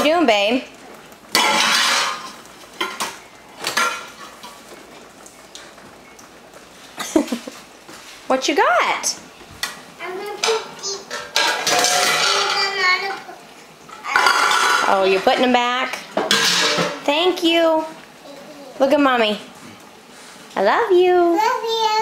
you doing, babe? What you got? I'm gonna put these. Oh, you're putting them back? Thank you. Look at mommy. I love you. Love you.